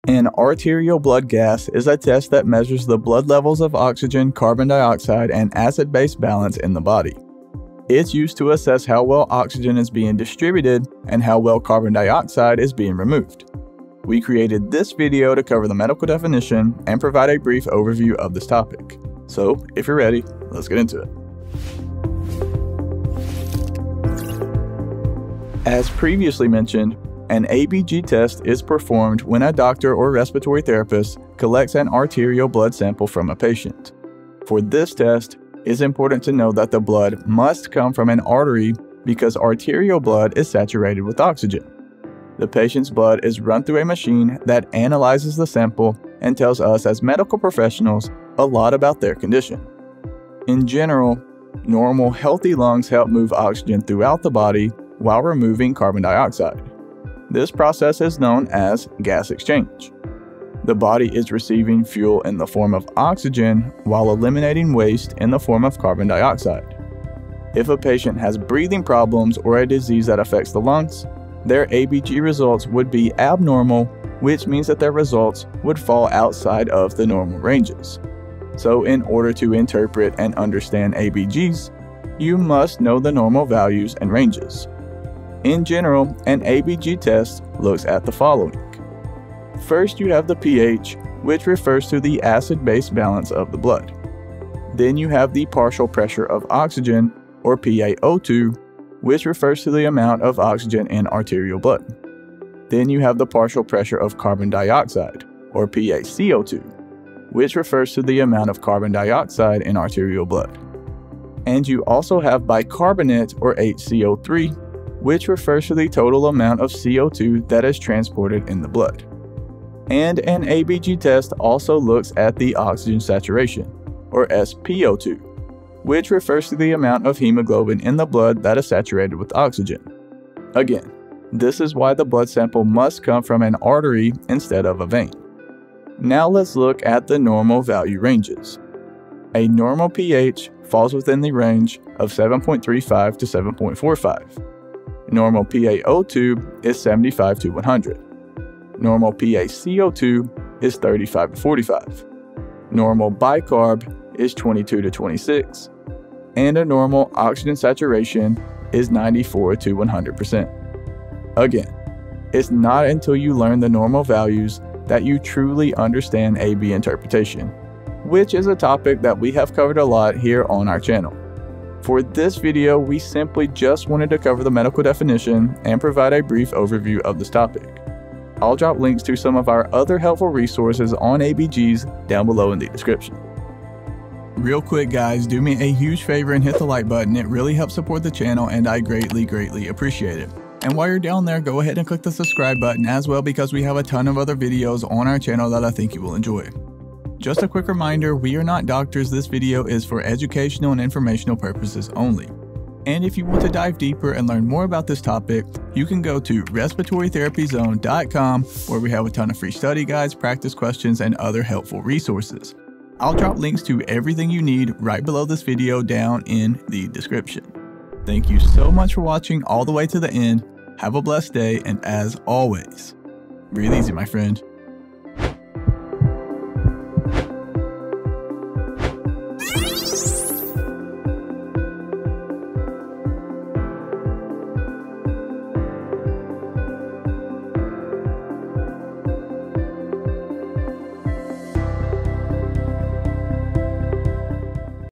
An arterial blood gas is a test that measures the blood levels of oxygen, carbon dioxide, and acid-base balance in the body. It's used to assess how well oxygen is being distributed and how well carbon dioxide is being removed. We created this video to cover the medical definition and provide a brief overview of this topic. So, if you're ready, let's get into it. As previously mentioned, an ABG test is performed when a doctor or respiratory therapist collects an arterial blood sample from a patient. For this test, it's important to know that the blood must come from an artery because arterial blood is saturated with oxygen. The patient's blood is run through a machine that analyzes the sample and tells us as medical professionals a lot about their condition. In general, normal, healthy lungs help move oxygen throughout the body while removing carbon dioxide. This process is known as gas exchange. The body is receiving fuel in the form of oxygen while eliminating waste in the form of carbon dioxide. If a patient has breathing problems or a disease that affects the lungs, their ABG results would be abnormal, which means that their results would fall outside of the normal ranges. So in order to interpret and understand ABGs, you must know the normal values and ranges. In general, an ABG test looks at the following. First, you have the pH, which refers to the acid-base balance of the blood. Then you have the partial pressure of oxygen, or PaO2, which refers to the amount of oxygen in arterial blood. Then you have the partial pressure of carbon dioxide, or PaCO2, which refers to the amount of carbon dioxide in arterial blood. And you also have bicarbonate, or HCO3, which refers to the total amount of CO2 that is transported in the blood. And an ABG test also looks at the oxygen saturation, or SpO2, which refers to the amount of hemoglobin in the blood that is saturated with oxygen. Again, this is why the blood sample must come from an artery instead of a vein. Now let's look at the normal value ranges. A normal pH falls within the range of 7.35 to 7.45. Normal PaO2 is 75 to 100. Normal PaCO2 is 35 to 45. Normal bicarb is 22 to 26. And a normal oxygen saturation is 94 to 100%. Again, it's not until you learn the normal values that you truly understand AB interpretation, which is a topic that we have covered a lot here on our channel. For this video, we simply just wanted to cover the medical definition and provide a brief overview of this topic. I'll drop links to some of our other helpful resources on ABGs down below in the description. Real quick guys, do me a huge favor and hit the like button. It really helps support the channel and I greatly appreciate it. And while you're down there, go ahead and click the subscribe button as well because we have a ton of other videos on our channel that I think you will enjoy. Just a quick reminder, we are not doctors. This video is for educational and informational purposes only. And if you want to dive deeper and learn more about this topic, you can go to respiratorytherapyzone.com where we have a ton of free study guides, practice questions, and other helpful resources. I'll drop links to everything you need right below this video down in the description. Thank you so much for watching all the way to the end. Have a blessed day, and as always, breathe easy, my friend.